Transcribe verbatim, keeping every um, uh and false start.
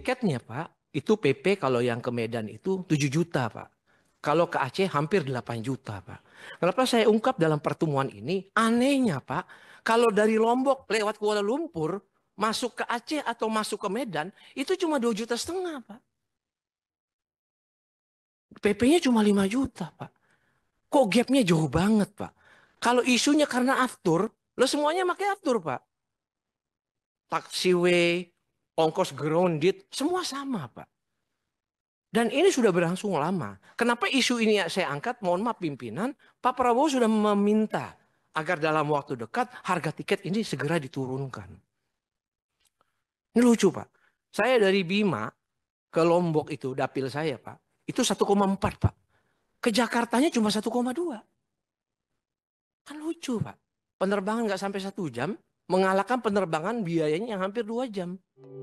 Tiketnya Pak, itu P P kalau yang ke Medan itu tujuh juta Pak. Kalau ke Aceh hampir delapan juta Pak. Kenapa saya ungkap dalam pertemuan ini? Anehnya Pak, kalau dari Lombok lewat Kuala Lumpur, masuk ke Aceh atau masuk ke Medan, itu cuma dua juta setengah Pak. P P-nya cuma lima juta Pak. Kok gapnya jauh banget Pak? Kalau isunya karena aftur, lo semuanya pakai aftur Pak. Taxiway, ongkos grounded, semua sama Pak. Dan ini sudah berlangsung lama. Kenapa isu ini saya angkat? Mohon maaf pimpinan, Pak Prabowo sudah meminta agar dalam waktu dekat harga tiket ini segera diturunkan. Ini lucu Pak. Saya dari Bima ke Lombok itu, dapil saya Pak, itu satu koma empat Pak. Ke Jakartanya cuma satu koma dua. Kan lucu Pak. Penerbangan nggak sampai satu jam, mengalahkan penerbangan biayanya yang hampir dua jam.